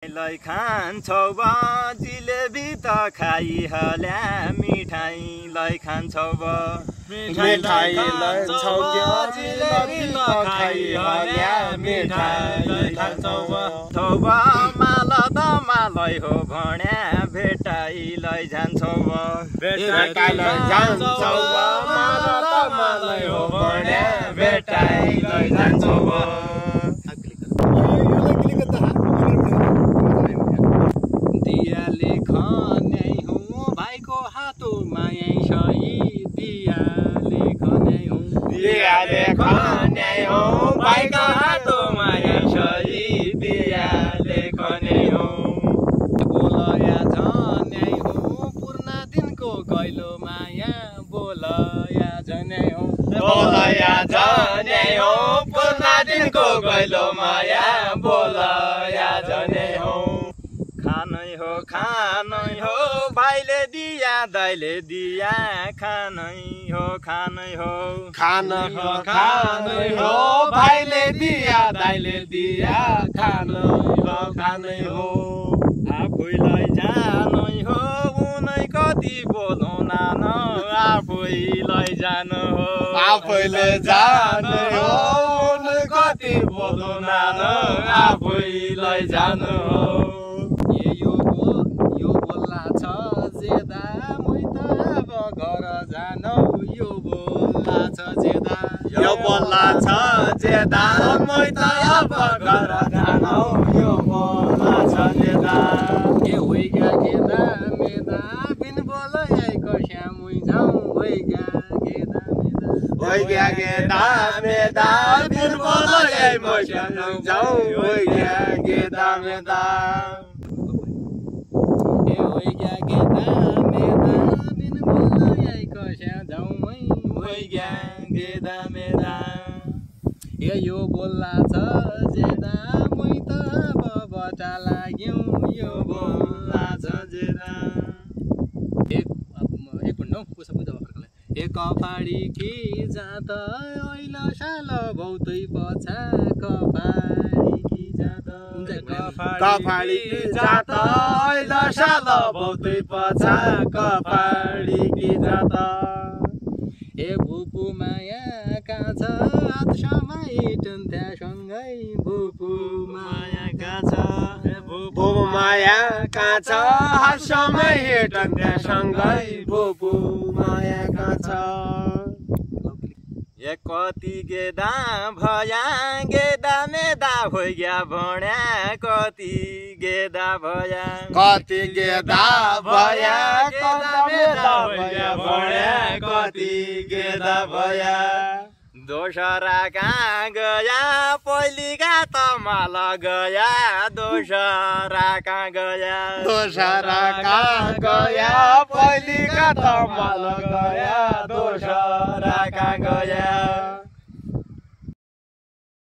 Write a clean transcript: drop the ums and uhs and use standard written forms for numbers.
लै खान्छौ बा जिलेबी त खाइहाल्या मिठाईलाई खान्छौ बा मिठाईलाई छौ जिलेबी त खाइहाल्या मिठाईलाई खान्छौ बा माला त मालै हो भन्या भेटाइलाई जान्छौ बा भेटाइलाई जान्छौ बा माला त मालै हो भन्या भेटाइलाई जान्छौ बा दियाले खन्याइ हौ भाइको हातोमा यही सही दियाले खन्याइ हौ भाइको हातोमा यही सही दियाले खन्याइ हौ बोलया झन्याइ हौ पूर्णा दिनको गैलो माया बोलया झन्याइ हौ पूर्णा दिनको गैलो माया बोलया झन्याइ हौ खानै हो भाइले दिया दाइले दिया खानै हो खानै हो भाइले दिया दाइले दिया खानै हो आफैलाई जानै हो उनै कति बोलौ नानो आफैलाई जानु हो उनै कति बोलौ नानो आफैलाई जानु हो घर जानु यो बोल्ला छ जेदा मै त अब घर जानु यो बोल्ला छ जेदा ए होइगा गेदा मेदा बिन बोलै कस्या मुइ जाऊ होइगा गेदा मेदा बिन बोलै मस्या जाऊ होइगा गेदा मेदा ए होइगा गेदा मेदा बिन बोलै कस्या जाऊ मै होइगा गेदा मेदा ए यो बोल्ला छ जेदा मै त बबटा लाग्यौ यो बोल्ला छ जेदा एक मिनट पुसा बुझ्दा भर्खरलाई एक कपाडी कि जात ऐला साल बहुतै पछा कपाडी कि जात ऐला साल बहुतै पछा कपाडी कि जात ए भुपु माया कहाँ छ हातसम्म टन्थ्यासँगै भुपु माया कहाँ छ भुपु माया कहाँ छ हातसम्म टन्थ्यासँगै भुपु माया कहाँ छ ए कति गेदा भया गेदा मेदा होइग्या भन्या कति गेदा भया गेदा मेदा होइग्या भन्या कति गेदा भया दोसरा कहाँ गया पहिलिका त माल गया दोसरा कहाँ गया पहिलिका त माल गया दोसरा